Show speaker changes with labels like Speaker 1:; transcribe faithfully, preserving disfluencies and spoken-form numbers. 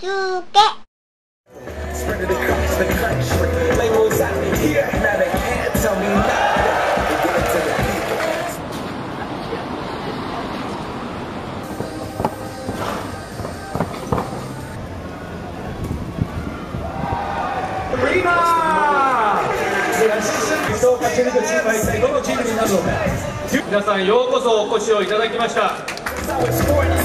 Speaker 1: すけ。
Speaker 2: 皆さんようこそお越しをいただきました。